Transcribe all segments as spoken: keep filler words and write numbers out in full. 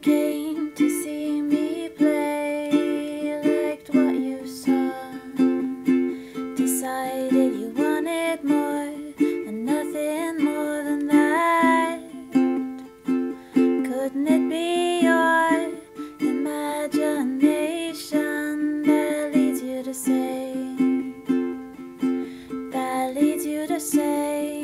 came to see me play, liked what you saw, decided you wanted more, and nothing more than that. Couldn't it be your imagination that leads you to say, that leads you to say,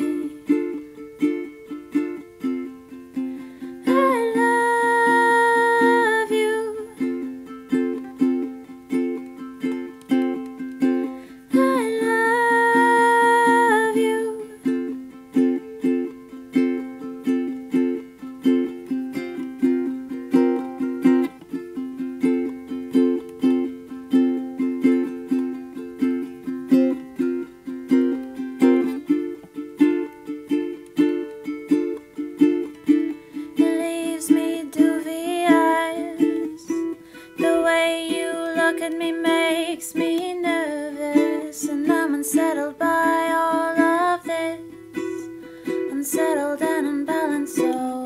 me makes me nervous, and I'm unsettled by all of this, unsettled and unbalanced, so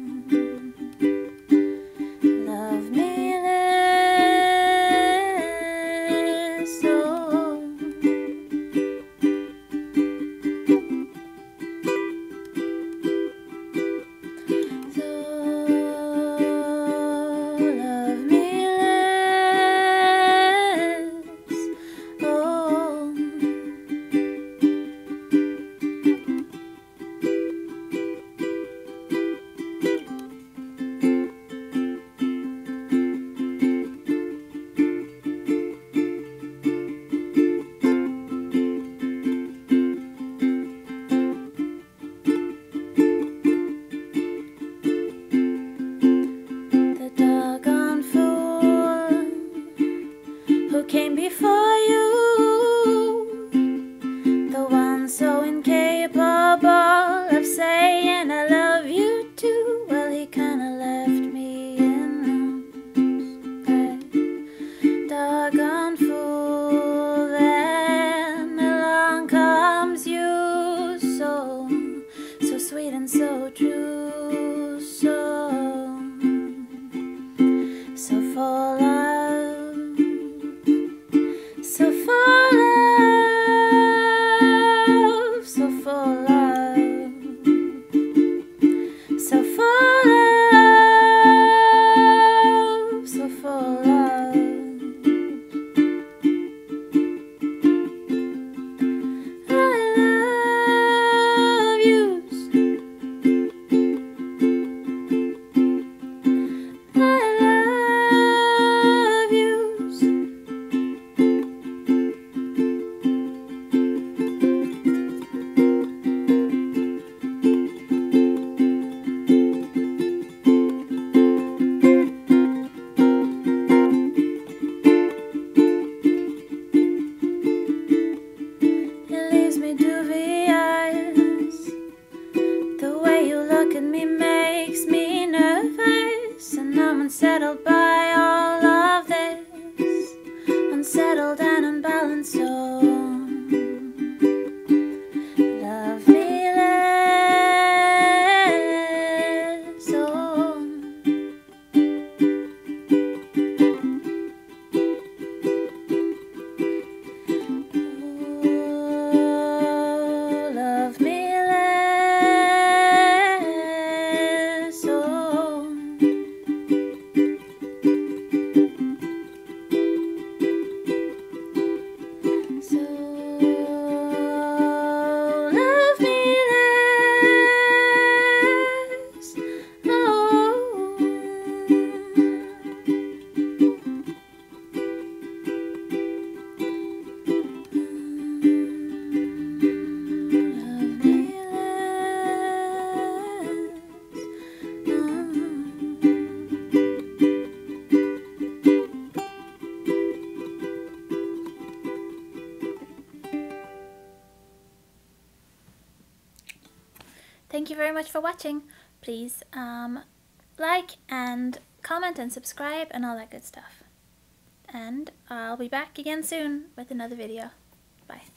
love me less, so so love me came before you, the one so incapable of saying I love you too. Well, he kinda left me in that doggone fool. Then along comes you, so, so sweet and so true, so, so full of, so full of, so full of, so full of, so full of. I love yous. I love yous. Makes me nervous, and I'm unsettled by all of this, unsettled and unbalanced, so love me less, so oh, love me. Thank you very much for watching. Please um, like and comment and subscribe and all that good stuff. And I'll be back again soon with another video. Bye.